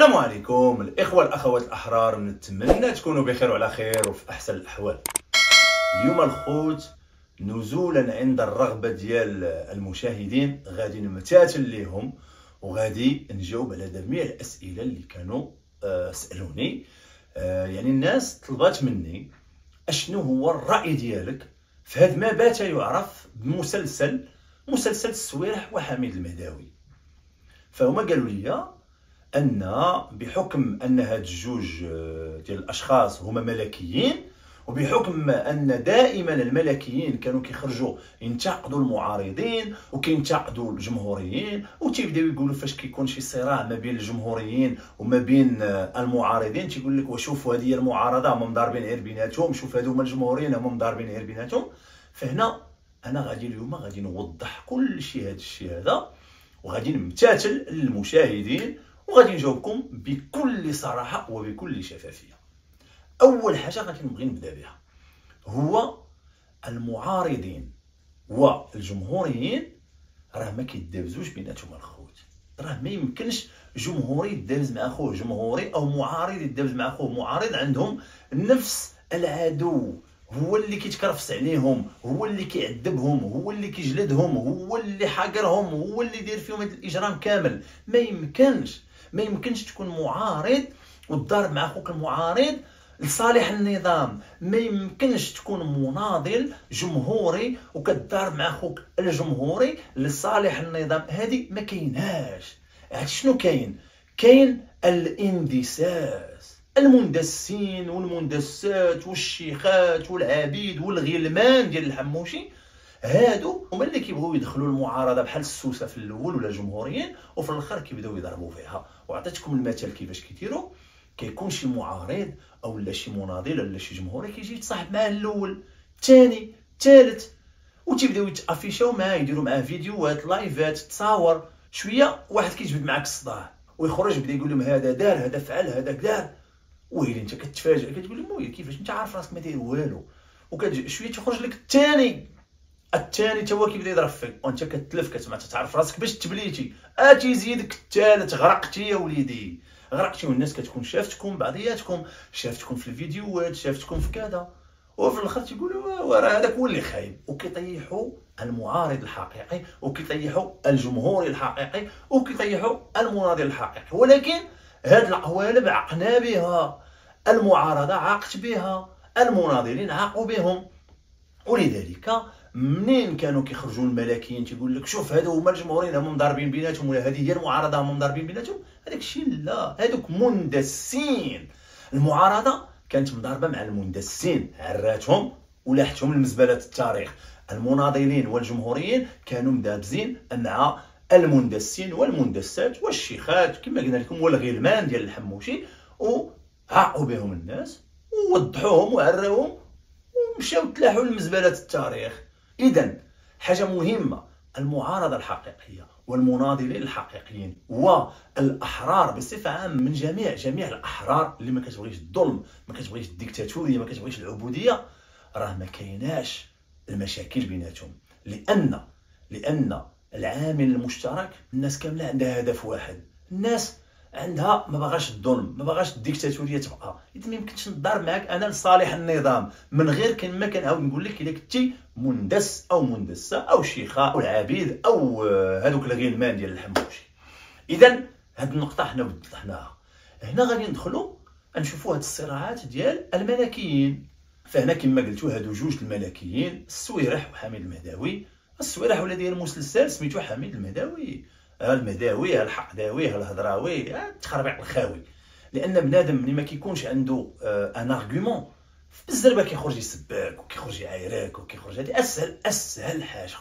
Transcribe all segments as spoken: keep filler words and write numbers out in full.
السلام عليكم الاخوه الاخوات الاحرار، نتمنى تكونوا بخير وعلى خير وفي احسن الاحوال. اليوم الخوت نزولا عند الرغبه ديال المشاهدين غادي نمتثل ليهم وغادي نجاوب على جميع الاسئله اللي كانوا آه سالوني. آه يعني الناس طلبات مني اشنو هو الراي ديالك في هذا ما بات يعرف بمسلسل مسلسل السويرح وحميد المهداوي. فهما قالوا لي ان بحكم ان هاد الجوج ديال الاشخاص هما ملكيين، وبحكم ان دائما الملكيين كانوا كيخرجوا ينتقدوا المعارضين وكينتقدوا الجمهوريين، وتيبداو يقولوا فاش كيكون شي صراع ما بين الجمهوريين وما بين المعارضين تيقول لك وشوفوا هذه هي المعارضه هما مضاربين غير بيناتهم، شوف هادو هما الجمهوريين هما مضاربين غير بيناتهم. فهنا انا غادي اليوم غادي نوضح كل شيء هذا الشيء هذا، وغادي نمتثل للمشاهدين وغادي نجاوبكم بكل صراحه وبكل شفافيه. اول حاجه غادي نبغي نبدا بها هو المعارضين والجمهوريين راه ما كيدابزوش بيناتهم الخوت. راه ما يمكنش جمهوري يدابز مع اخوه جمهوري او معارض يدابز مع اخوه معارض، عندهم نفس العدو، هو اللي كيتكرفس عليهم، هو اللي كيعذبهم، هو اللي كيجلدهم، هو اللي حاقرهم، هو اللي داير فيهم هذا الاجرام كامل. ما يمكنش ما يمكنش تكون معارض وتضارب مع اخوك المعارض لصالح النظام، ما يمكنش تكون مناضل جمهوري وكتضارب مع اخوك الجمهوري لصالح النظام. هذه ما كايناش. عرفتي شنو كاين؟ كاين الاندساس. المندسين والمندسات والشيخات والعبيد والغلمان ديال الحموشي هادو هما اللي كيبغيو يدخلوا المعارضه بحال السوسه في الاول ولا الجمهوريين، وفي الاخر كيبداو يضربوا فيها. وعطيتكم المثال كيفاش كيديروا. كيكون شي معارض او لا شي مناضل ولا شي جمهوري كيجي يتصاحب معاه الاول الثاني الثالث، وتيبداو يتافيشاو معاه، يديروا معاه فيديوهات لايفات، تصاور. شويه واحد كيجبد معاك الصداع ويخرج يبدا يقول لهم هذا دار هذا فعل هذا دار، ويلي انت كتفاجئ كتقول لهم ويلي كيفاش انت عارف راسك ما داير والو. وكتجي شويه تخرج لك الثاني الثاني تا هو كيبدا يضرب فيك وانت كتلف كتسمع تعرف راسك باش تبليتي. اه تيزيدك الثالث، غرقتي يا وليدي غرقتي، والناس كتكون شافتكم بعضياتكم، شافتكم في الفيديوهات، شافتكم في كذا، وفي الاخر تيقولوا راه هذاك هو اللي خايب، وكيطيحوا المعارض الحقيقي وكيطيحوا الجمهوري الحقيقي وكيطيحوا المناضل الحقيقي. ولكن هاد القوالب عقنا بها، المعارضه عاقت بها، المناضلين عاقوا بهم. ولذلك منين كانوا كيخرجوا الملاكيين تيقول لك شوف هادو هما الجمهوريين هما مضاربين بيناتهم، ولا هذه هي المعارضه هما مضاربين بيناتهم، هذاك الشيء لا، هذوك مندسين. المعارضه كانت مضاربه مع المندسين، عراتهم ولاحتهم لمزبله التاريخ. المناضلين والجمهوريين كانوا مدابزين مع المندسين والمندسات والشيخات كما قلنا لكم والغلمان ديال الحموشي، وعاقوا بهم الناس ووضحوهم وعراوهم ومشاو تلاحوا لمزبله التاريخ. اذا حاجه مهمه، المعارضه الحقيقيه والمناضلين الحقيقيين والاحرار بصفه عامه، من جميع جميع الاحرار اللي ما كتبغيش الظلم، ما كتبغيش الديكتاتوريه، ما كتبغيش العبوديه، راه ما كايناش المشاكل بيناتهم. لان لان العامل المشترك الناس كامله عندها هدف واحد، الناس عندها ما باغاش الظلم، ما باغاش الديكتاتوريه تبقى. اذا ما يمكنش نضارب معاك انا لصالح النظام من غير كما كنعاود نقول لك الا كنتي مندس او مندسه او شيخه او العبيد او هذوك الغلمان ديال الحموشي. اذا هذه النقطه حنا وضحناها. هنا غادي ندخلوا نشوفوا هاد الصراعات ديال الملكيين. فهنا كما قلتوا هادو جوج الملكيين، السويرح وحميد المهداوي. السويرح ولا داير مسلسل سميتو حميد المهداوي، المهداوي الحقداوي الهضراوي التخربيق الخاوي. لان بنادم ملي ما كيكونش عنده ان ارغيومون في الزربه كيخرج يسبك وكيخرج يعايرك وكيخرج. هذه اسهل اسهل حاجه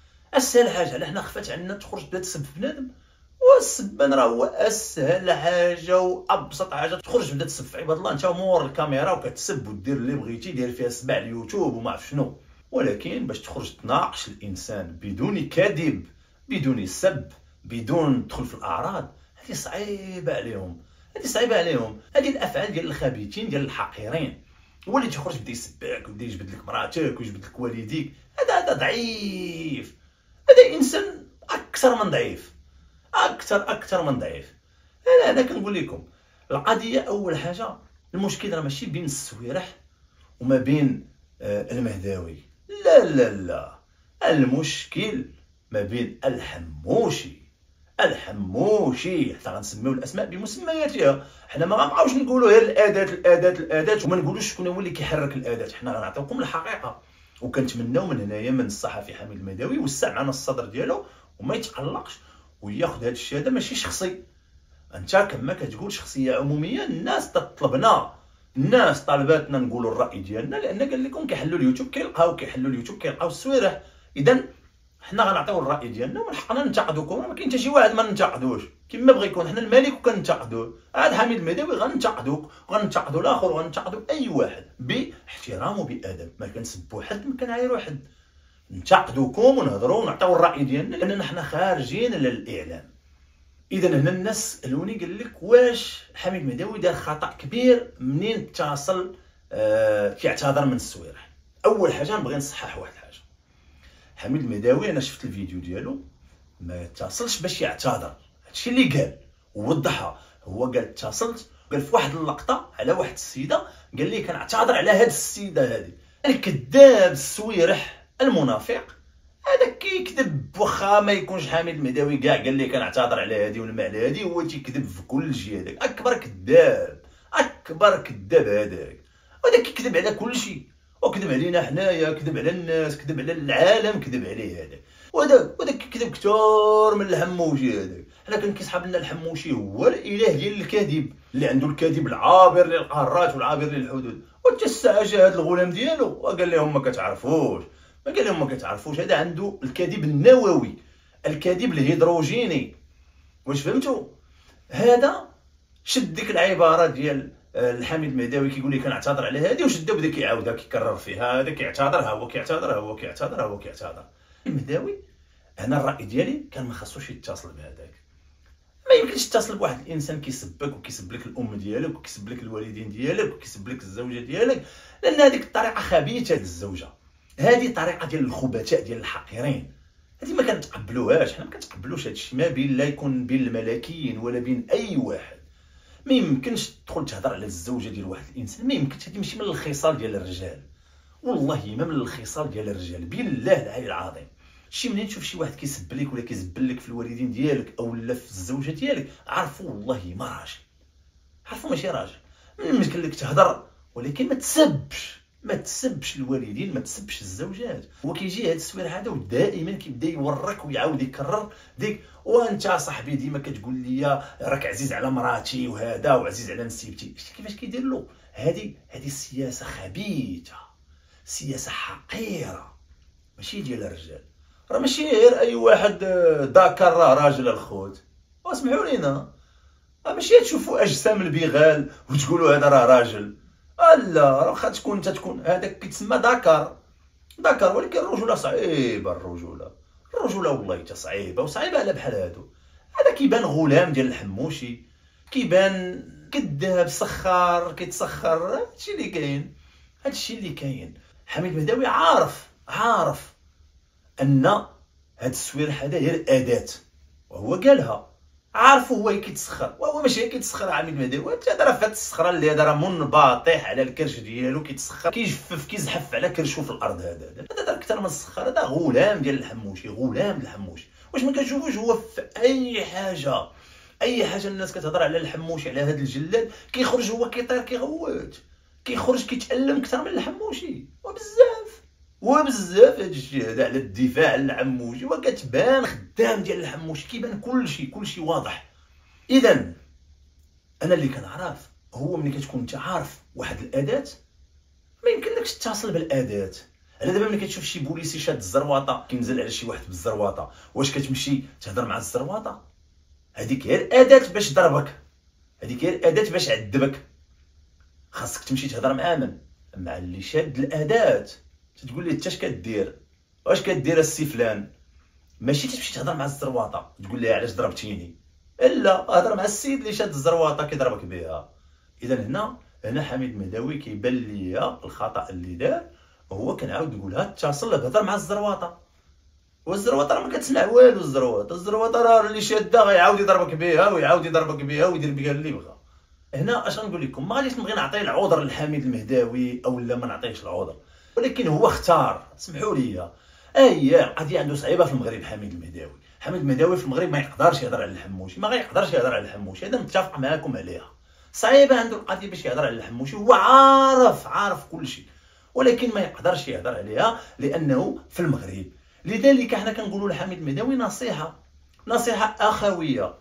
اسهل حاجه. على حنا خفات عندنا تخرج تبدا تسب في بنادم، والسبان راه هو اسهل حاجه وابسط حاجه. تخرج تبدا تسب في عباد الله انت مور الكاميرا وكتسب ودير اللي بغيتي، دير فيها سبع اليوتيوب وما عرف شنو. ولكن باش تخرج تناقش الانسان بدون كذب، بدون سب، بدون دخول في الاعراض، هذه صعيبه عليهم، هذه صعيبه عليهم. هذه الافعال ديال الخبيثين ديال الحقيرين. هو اللي تيخرج بدا يسبك ويبدا يجبد لك مراتك ويجبد لك والديك، هذا هذا ضعيف، هذا انسان اكثر من ضعيف، اكثر اكثر من ضعيف. انا انا كنقول لكم القضيه اول حاجه، المشكل راه ماشي بين السويرح وما بين آه المهداوي، لا لا لا، المشكل ما بين الحموشي. الحموشي حتى غنسميو الاسماء بمسمياتها، حنا ما غنبقاوش نقولوا غير الاداه الاداه الاداه وما نقولوش شكون هو اللي كيحرك الاداه، حنا غنعطيوكم الحقيقه. وكنتمناو من هنايا من الصحفي حميد المهداوي يوسع معنا الصدر ديالو وما يتقلقش وياخذ هذا الشيء هذا ماشي شخصي. انت كما كتقول شخصيه عموميه، الناس تطلبنا، الناس طالباتنا نقولوا الراي ديالنا، لان قال لكم كيحلوا اليوتيوب كيلقاو كيحلوا اليوتيوب كيلقاو السويرح. اذا حنا غنعطيو الراي ديالنا ومن حقنا ننتقدوكم، ما كاين حتى شي واحد ما ننتقدوش كما بغى يكون. حنا الملك وكننتقدوه، هذا حميد المهداوي غننتقدوك وغننتقدوا الاخر وغننتقدوا اي واحد باحترام وبادب، ما كنسبوا حد ما كنعايروا حد، ننتقدوكم ونهضروا ونعطيو الراي ديالنا لاننا حنا خارجين للاعلام. اذا هنا الناس سالوني قال لك واش حميد المهداوي دار خطا كبير منين اتصل آه كيعتذر من السويرح. اول حاجه نبغي نصحح واحد الحاجه، حميد المهداوي انا شفت الفيديو ديالو ما اتصلش باش يعتذر، هادشي اللي قال ووضحها. هو قال اتصلت، قال في واحد اللقطه على واحد السيده قال لي كنعتذر على هاد السيده هادي. الكذاب السويرح المنافق هذا كيكذب، واخا ما يكونش حميد المهداوي كاع قال لي كنعتذر على هادي ولا على هادي، هو تيكذب في كل شيء. هذاك اكبر كذاب، اكبر كذاب هذاك، وهذا كيكذب على كل شيء، وكذب علينا حنايا، كذب على الناس، كذب على العالم، كذب عليه هذاك. وهذا وهذا كيكذب كثر من الحموشي هذاك. حنا كان كيسحب لنا الحموشي هو الاله ديال الكذب، اللي عنده الكذب العابر للقارات والعابر للحدود. وحتى الساعه جا هذا الغلام ديالو وقال لهم ما كتعرفوش، ما قال لهم ما كتعرفوش، هذا عنده الكذب النووي، الكذب الهيدروجيني. واش فهمتوا؟ هذا شد ديك العباره ديال الحميد المهداوي كيقول لي كنعتذر على هذه، وشدا بدا كيعاودها كيكرر فيها، هذا كيعتذر ها هو كيعتذر ها هو كيعتذر ها هو كيعتذر. المهداوي انا الراي ديالي كان ما خاصوش يتصل بهذاك. ما يمكنش تتصل بواحد الانسان كيسبك وكيسب لك الام ديالك وكيسب لك الوالدين ديالك وكيسب لك الزوجه ديالك، لان هذيك الطريقه خبيثه للزوجه، هذه طريقه ديال الخبثاء ديال الحقيرين، هذه ما كنتقبلوهاش. حنا ما كنتقبلوش هذا الشيء، ما بين لا يكون بين الملاكين ولا بين اي واحد. ما يمكنش تدخل تهضر على الزوجه ديال واحد الانسان، ما يمكنش، هذه ماشي من الخصال ديال الرجال، والله ما من الخصال ديال الرجال، بالله العلي العظيم. شي منين تشوف شي واحد كيسب لك ولا كيزبل لك في الوالدين ديالك او لا في الزوجه ديالك، عرفوا والله ما راجل، عرفوا ماشي راجل. يمكن لك تهضر ولكن ما تسبش، ما تسبش الوالدين، ما تسبش الزوجات. هو كيجي هذا السوير هذا ودائما كيبدا يورك ويعاود يكرر ديك، وانت صاحبي ديما كتقول لي راك عزيز على مراتي وهذا وعزيز على نسيبتي. شتي كيفاش كيدير له؟ هذه هذه سياسه خبيثه، سياسه حقيره، ماشي ديال الرجال. راه ماشي غير اي واحد داكر راه راجل الخوت، واسمحوا لينا، راه ماشي تشوفوا اجسام البغال وتقولوا هذا راه راجل، لا، راه واخا تكون انت تكون هذاك كيتسمى داكر داكر، ولكن الرجوله صعيبه، الرجوله الرجوله والله حتى صعيبه، وصعيبه على بحال هادو. هذا كيبان غلام ديال الحموشي، كيبان كذاب سخار كيتسخر، هادشي اللي كاين، هادشي اللي كاين. حميد المهداوي عارف عارف ان هاد السوير هذا غير اداه، وهو قالها، عارفو هو كيتسخر، وهو ماشي كيتسخر حميد المهداوي، انت راه فهاد السخره اللي هذا راه منبطح على الكرش ديالو، كيتسخر كيجفف كيزحف على كرشو في الارض. هذا هذا دار اكثر من السخر، هذا غلام ديال الحموشي، غلام الحموشي. واش ما كنشوفوش هو في اي حاجه، اي حاجه الناس كتهضر على الحموشي على هذا الجلاد، كيخرج هو كيطير كيغوت، كيخرج كيتالم اكثر من الحموشي، وبزاف وبزاف. هذا الشيء هذا على الدفاع على الحموشي، وكتبان خدام ديال الحموشي، كيبان كلشي كلشي واضح. اذا انا اللي كنعرف هو ملي كتكون انت عارف واحد الاداه، ما يمكنلكش تتصل بالاداه. على دابا ملي كتشوف شي بوليسي شاد الزرواطه كينزل على شي واحد بالزرواطه، واش كتمشي تهضر مع الزرواطه؟ هذيك هي الاداه باش ضربك، هذيك هي الاداه باش عذبك. خاصك تمشي تهضر مع من؟ مع اللي شاد الاداه. تقول لي انت اش كدير؟ واش كدير السي فلان؟ ماشي تمشي تهضر مع الزرواطه تقول لها علاش ضربتيني، الا هضر مع السيد اللي شاد الزرواطه كيضربك بها. اذا هنا هنا حميد المهداوي كيبان ليا الخطا اللي دار، هو كنعاود نقولها، اتصل هضر مع الزرواطه، والزروطه راه ما كتسمع والو. الزروطه الزروطه راه اللي شاده غيعاود يضربك بها ويعاود يضربك بها ويدير بها اللي بغا. هنا اش غنقول لكم، ما غاديش نبغي نعطي العذر لحميد المهداوي او لا ما نعطيهش العذر، ولكن هو اختار. سمحوا لي، اي قضيه عنده صعيبه في المغرب. حميد المهداوي حميد المهداوي في المغرب ما يقدرش يهضر على الحموشي، ما غيقدرش يهضر على الحموشي، هذا متفق معاكم عليها. صعيبه عنده القضيه باش يهضر على الحموشي، هو عارف عارف كل شيء، ولكن ما يقدرش يهضر عليها لانه في المغرب. لذلك حنا كنقولوا لحميد المهداوي نصيحه نصيحه اخويه،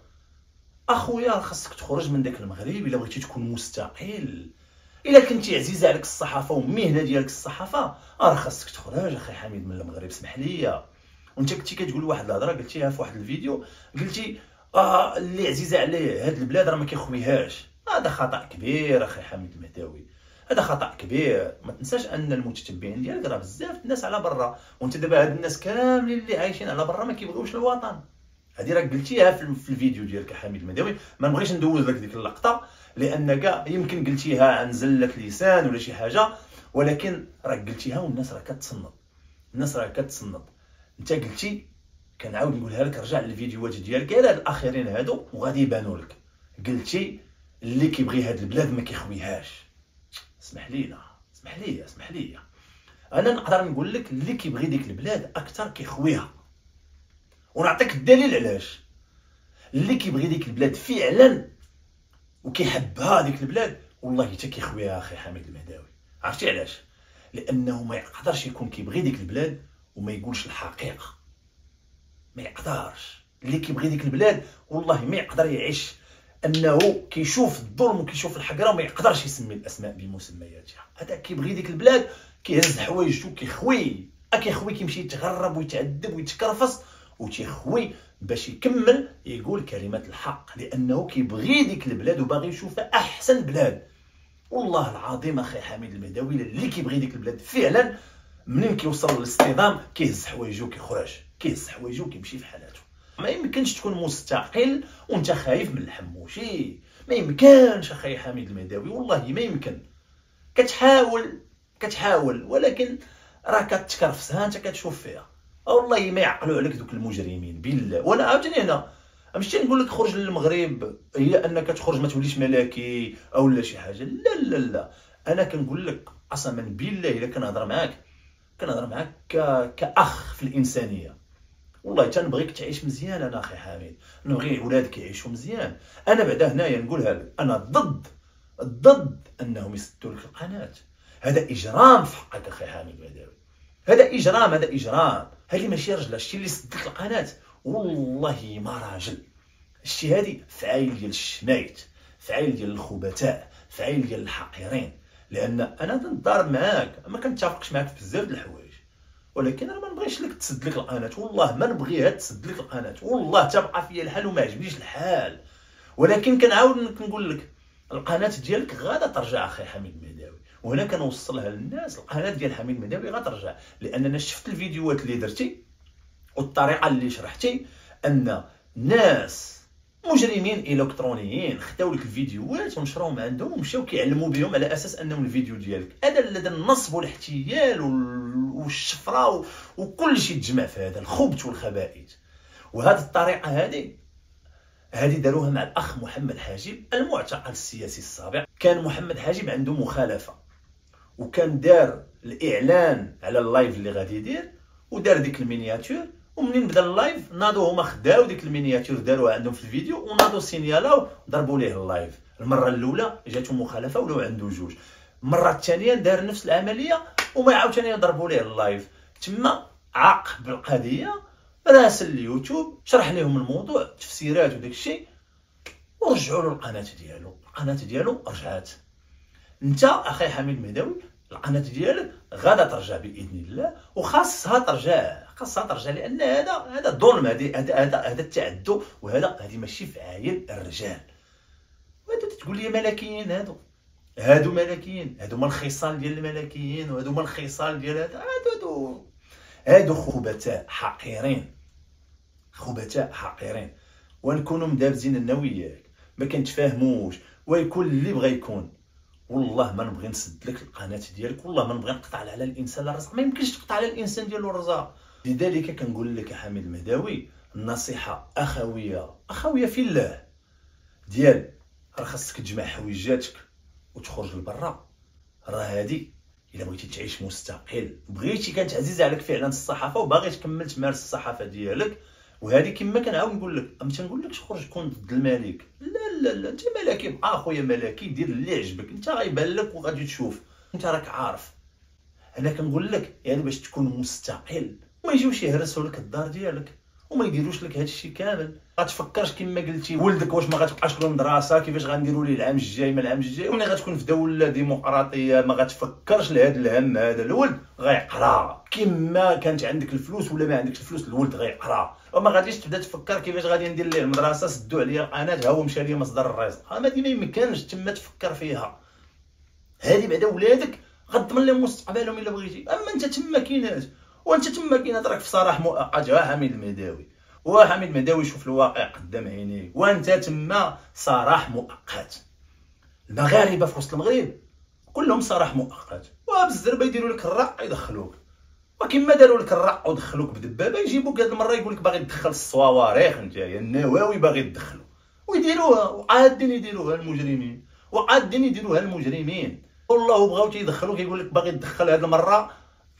اخويا خاصك تخرج من داك المغرب الا بغيتي تكون مستقل. الا كنتي عزيزه عليك الصحافه والمهنه ديالك الصحافه، راه خاصك تخرج اخي حميد من المغرب. سمح لي، وانت كنتي كتقول واحد الهضره قلتيها في واحد الفيديو، قلتي اه اللي عزيزه عليه هاد البلاد راه ما كيخويهاش. هذا خطا كبير اخي حميد المهداوي، هذا خطا كبير. ما تنساش ان المتتبعين ديالك راه بزاف الناس على برا، وانت دابا هاد الناس كاملين اللي عايشين على برا ما كيبغيوش الوطن. هذه راه قلتيها في الفيديو ديالك حميد المهداوي، ما نبغيش ندوز لك ديك اللقطه لان كاع يمكن قلتيها عن زله لسان ولا شي حاجه، ولكن راه قلتيها والناس راه كتصنت، الناس راه كتصنت. انت قلتي، كنعاود نقولها لك، رجع للفيديوهات ديالك غير هاد الاخرين هادو وغادي يبانوا لك. قلتي اللي كيبغي هاد البلاد ما كيخويهاش. اسمح لينا اسمح لي اسمح لي انا نقدر نقول لك اللي كيبغي ديك البلاد اكثر كيخويها، ونعطيك الدليل علاش. اللي كيبغي ديك البلاد فعلا وكيحبها ديك البلاد والله حتى كيخويها اخي حميد المهداوي. عرفتي علاش؟ لانه ما يقدرش يكون كيبغي ديك البلاد وما يقولش الحقيقه، ما يقدرش. اللي كيبغي ديك البلاد والله ما يقدر يعيش انه كيشوف الظلم وكيشوف الحقره وما يقدرش يسمي الاسماء بمسمياتها. هذا كيبغي ديك البلاد كيهز حوايجو كيخوي، كيخوي كيمشي يتغرب ويتعذب ويتكرفص وتيخوي باش يكمل يقول كلمات الحق، لانه كيبغي ديك البلاد وباغي يشوفها احسن بلاد. والله العظيم اخي حميد المهداوي اللي كيبغي ديك البلاد فعلا منين كيوصل للاصطدام كيهز حوايجو كيخرج، كيهز حوايجو كيمشي في حالاته. ما يمكنش تكون مستقل وانت خايف من الحموشي، ما يمكنش اخي حميد المهداوي، والله ما يمكن. كتحاول كتحاول ولكن راه كتكرفسها انت كتشوف فيها. والله ما يعقلوا عليك دوك المجرمين بالله. وانا عاوتاني هنا ماشي نقول لك خرج للمغرب هي انك تخرج ما توليش ملكي او لا شي حاجه، لا لا لا. انا كنقول لك قسما بالله الا كنهضر معاك كنهضر معاك كاخ في الانسانيه. والله تنبغيك تعيش مزيان انا اخي حميد، نبغي ولادك يعيشوا مزيان. انا بعدا هنايا نقولها لك، انا ضد ضد انهم يسدوا لك القناه. هذا اجرام في حقك اخي حميد المهداوي، هذا اجرام هذا اجرام. هذه ماشي رجله، الشيء اللي سد لك القناه والله ما راجل. الشيء هذه فعايل ديال الشمايت، فعايل ديال الخبثاء، فعايل ديال الحقيرين. لان انا تنضارب معاك، ما كنتفقش معاك في بزاف د الحوايج، ولكن انا ما نبغيش لك تسد لك القناه، والله ما نبغيها تسد لك القناه، والله تبقى فيا الحال وما عجبنيش الحال. ولكن كنعاود نقول لك القناه ديالك غادا ترجع اخي حميد المهداوي، وهنا كنوصلها للناس. القناه ديال حميد المهداوي غترجع، لان انا شفت الفيديوهات اللي درتي والطريقه اللي شرحتي ان ناس مجرمين الكترونيين خداو لك الفيديوهات ونشروهم عندهم ومشاو كيعلموا بهم على اساس انهم الفيديو ديالك. هذا الذي النصب والاحتيال والشفره وكل شيء تجمع في هذا الخبث والخبائث. وهذه الطريقه هذه هذه داروها مع الاخ محمد حاجب المعتقل السياسي السابق. كان محمد حاجب عنده مخالفه وكان دار الاعلان على اللايف اللي غادي يدير ودار ديك المينياتور، ومنين بدا اللايف ناضوا هما خداو ديك المينياتور داروها عندهم في الفيديو وناضوا سينيالاو ضربوا ليه اللايف. المره الاولى جاتو مخالفه ولاو عنده جوج، المره الثانيه دار نفس العمليه وما عاوتاني ضربوا ليه اللايف. تما عاقب القضيه راسل اليوتيوب شرح لهم الموضوع تفسيرات وداك الشيء ورجعوا له القناه ديالو. القناه ديالو رجعات. انت اخي حميد المهداوي القناه ديالك غادا ترجع باذن الله، وخاصها ترجع خاصها ترجع لان هذا هذا ظلم، هذا هذا هذا التعدي، وهذا هذه ماشي فعايل الرجال. وهذا تقول لي ملكيين، هادو هادو ملكيين، هادو ما الخصال ديال الملكيين، وهادو ما الخصال ديال هذا هادو هادو خبثاء حقيرين، خبثاء حقيرين. ونكونوا مدابزين انا وياك ما كنتفاهموش ويكون اللي بغى يكون. والله ما نبغي نسد لك القناه ديالك، والله ما نبغي نقطع على الانسان الرزق. ما يمكنش تقطع على الانسان ديالو الرزق، لذلك كنقول لك حميد المهداوي النصيحه اخويه اخويه في الله ديال راه خاصك تجمع حويجاتك وتخرج لبرا. راه هادي الا بغيتي تعيش مستقل بغيتي كانت عزيزه عليك فعلا الصحافه وباغي تكمل تمارس الصحافه ديالك، وهذه كما كنعاود نقول لك ما تنقولكش خرج كون ضد الملك، لا لا لا انت ملكي بقى اخويا ملكي، دير اللي عجبك انت، غيبان لك وغادي تشوف انت راك عارف. انا كنقول لك يعني باش تكون مستقل وما يجيوش يهرسوا لك الدار ديالك وما يديروش لك هذا الشيء كامل. غتفكرش كما قلتي ولدك واش ما غتبقاش له المدرسه، كيفاش غنديروا ليه العام الجاي ما العام الجاي، ملي غتكون في دوله ديمقراطيه ما غتفكرش لهذا الهم. هذا الولد غيقرا كما كانت عندك الفلوس ولا ما عندكش الفلوس، الولد غيقرا وما غاديش تبدا تفكر كيفاش غادي ندير ليه المدرسه، سدوا عليا القناه ها هو مشى ليا مصدر الرزق. هذه ما يمكنش تما تفكر فيها. هذه بعدا ولادك غتضمن لهم مستقبلهم الا بغيتي، اما انت تما كاينات وانت تما كاينات راك في صراح مؤقت. ها حميد المهداوي وحميد المهداوي شوف الواقع قدام عينيك وانت تما صراح مؤقت. المغاربه في وسط المغرب كلهم صراح مؤقت، وبالزربه يديروا لك الرق يدخلوك، وكما داروا لك الرق ودخلوك بدبابه يجيبوك هذه المره يقول لك باغي تدخل الصواريخ نتايا النواوي باغي تدخلوا، ويديروها وعادين يديروها المجرمين وعادين يديروها المجرمين. والله بغاو تيدخلوك يقول لك باغي تدخل هذه المره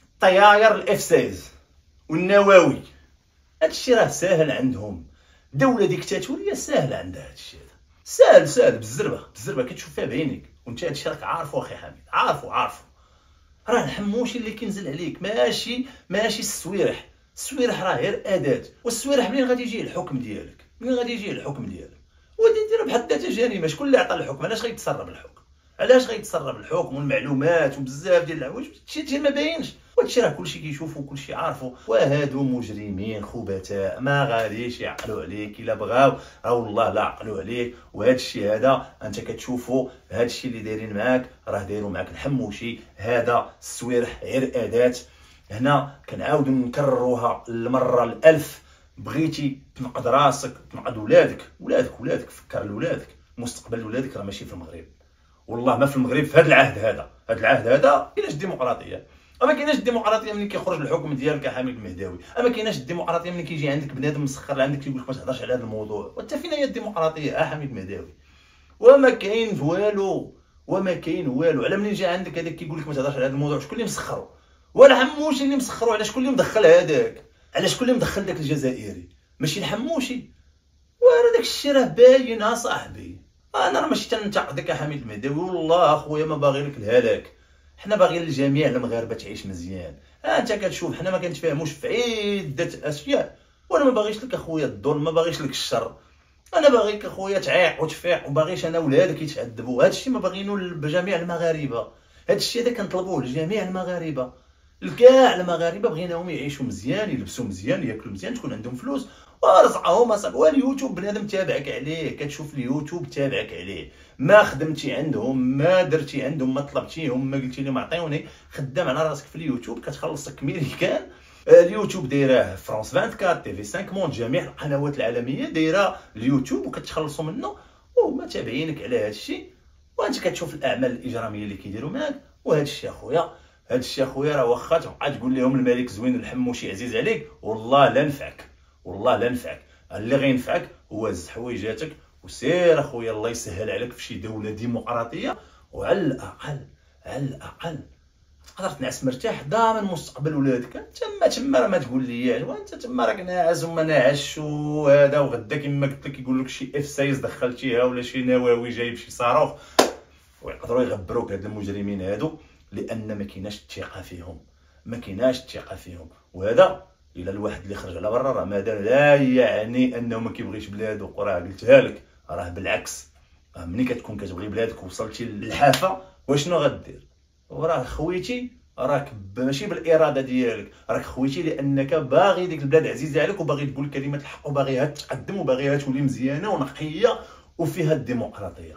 طياير الاف ستة والنواوي. هادشي راه ساهل عندهم، دوله ديكتاتوريه ساهل عندها هادشي هذا، ساهل ساهل بالزربه بالزربه كتشوف فيها بعينيك وانت هادشي راك عارفو اخي حميد، عارفو عارفو. راه الحموشي اللي كينزل عليك ماشي ماشي السويرح، السويرح راه غير اداه، والسويرح منين غادي يجي الحكم ديالك؟ منين غادي يجي الحكم ديالك؟ ودي دير بحد ذاتها جريمه. شكون اللي عطى الحكم؟ علاش غيتسرب الحكم؟ علاش غيتسرب الحكم والمعلومات وبزاف ديال الحوايج؟ هادشي ما باينش، وهادشي راه كلشي كيشوفو وكلشي عارفو. وهادو مجرمين خبثاء ما غاديش يعقلوا عليك الا بغاو، راه والله لا عقلوا عليك. وهادشي هذا انت كتشوفو هادشي اللي دايرين معاك راه دايروا معاك الحموشي. هذا السويرح غير اداه. هنا كنعاودو نكرروها المره الالف، بغيتي تنقذ راسك تنقذ ولادك ولادك ولادك فكر لولادك، مستقبل ولادك راه ماشي في المغرب، والله ما في المغرب في هذا العهد هذا. هذا العهد هذا كايناش الديمقراطيه، اما كايناش الديمقراطيه ملي كيخرج الحكم ديالك يا حميد المهداوي، اما كايناش الديمقراطيه ملي كيجي عندك بنادم مسخر عندك كيقول لك ما تهضرش على هذا الموضوع. وانت فين هي الديمقراطيه يا حميد المهداوي؟ وما كاين والو وما كاين والو. على منين جا عندك هذاك كيقول لك ما تهضرش على هذا الموضوع؟ شكون اللي مسخرو؟ ولا حموشي اللي مسخرو؟ على شكون اللي مدخل هذاك؟ على شكون اللي مدخل داك الجزائري؟ ماشي الحموشي. وراه داك الشيء راه باين اصاحبي. انا راه ماشي تنتقدك يا حميد المهداوي، والله اخويا ما باغي لك الهلاك، حنا باغيين لجميع المغاربه تعيش مزيان. ها انت كتشوف حنا ما كنتفاهموش في عده اشياء، وانا ما باغيش لك اخويا الظلم، ما باغيش لك الشر، انا باغيك اخويا تعيق وتفيق، وباغيش انا ولادك يتعذبوا. هادشي ما باغيينو لجميع المغاربه، هادشي هذا كنطلبوه لجميع المغاربه، لكاع المغاربه بغيناهم يعيشوا مزيان، يلبسوا مزيان، ياكلوا مزيان، تكون عندهم فلوس ورزقهم اصاحبي. واليوتيوب بنادم تابعك عليه، كتشوف اليوتيوب تابعك عليه، ما خدمتي عندهم ما درتي عندهم ما طلبتيهم ما قلتي لهم عطيوني، خدام على راسك في اليوتيوب كتخلصك ميريكان. اليوتيوب دايره فرانس أربعة وعشرين تي في خمسة موند، جميع القنوات العالميه دايره اليوتيوب وكتخلصوا منه وهما تابعينك على هذا الشيء، وانت كتشوف الاعمال الاجراميه اللي كيديروا معاك. وهذا الشيء اخويا هذا الشيء اخويا راه واخا تبقى تقول لهم الملك زوين والحموشي عزيز عليك، والله لا نفعك، والله لا نفعك. اللي غينفعك هو زز حويجاتك وسير اخويا، الله يسهل عليك في شي دوله ديمقراطيه، وعلى الاقل على الاقل تقدر تنعس مرتاح ضامن مستقبل ولادك. تما تما راه ما تقول لي وانت تما راك ناعس وما ناعسش وهذا، وغدا كما قلت لك يقول لك شي اف سايز دخلتيها ولا شي نواوي جايب شي صاروخ، ويقدروا يغبروك هاد المجرمين هادو، لان ما كايناش الثقه فيهم، ما كايناش الثقه فيهم. وهذا الى الواحد اللي خرج على برا راه ماذا لا يعني انه ما كيبغيش بلادو، وراه قلتها لك راه بالعكس. ملي كتكون كتبغي بلادك وصلتي للحافه واشنو غدير؟ وراه خويتي راك ماشي بالاراده ديالك، راك خويتي لانك باغي ديك البلاد عزيزه عليك وباغي تقول كلمه الحق وباغيها تقدم وباغيها تولي مزيانه ونقيه وفيها الديمقراطيه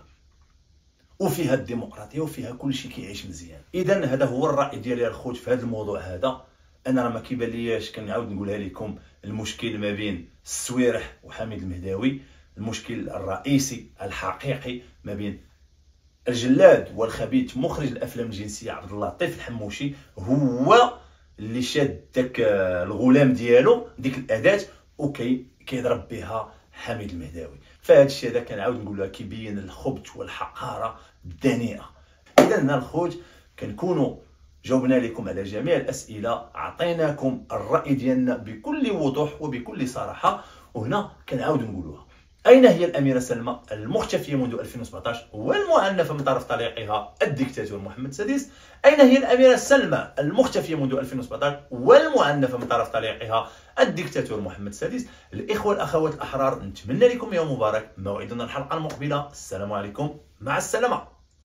وفيها الديمقراطيه وفيها كل شيء كيعيش مزيان. اذا هذا هو الراي ديالي الخوت في هذا الموضوع هذا. انا راه ما كيبان لياش، كنعاود نقولها لكم، المشكل ما بين السويرح وحميد المهداوي، المشكل الرئيسي الحقيقي ما بين الجلاد والخبيث مخرج الافلام الجنسيه عبد اللطيف الحموشي هو اللي شاد داك الغلام ديالو ديك الاداه وكي كيضرب بها حميد المهداوي. فهاد الشيء هذا كنعاود نقولها كيبين الخبث والحقاره الدنيئه. اذا هنا الخوت كنكونوا جاوبنا لكم على جميع الاسئله، عطيناكم الراي ديالنا بكل وضوح وبكل صراحه. وهنا كنعاود نقولوها، اين هي الاميره سلمى المختفيه منذ ألفين وسبعطاش والمعنفه من طرف طليقها الدكتاتور محمد السادس؟ اين هي الاميره سلمى المختفيه منذ ألفين وسبعطاش والمعنفه من طرف طليقها الدكتاتور محمد السادس؟ الاخوه والاخوات الاحرار، نتمنى لكم يوم مبارك. موعدنا الحلقه المقبله. السلام عليكم، مع السلامه.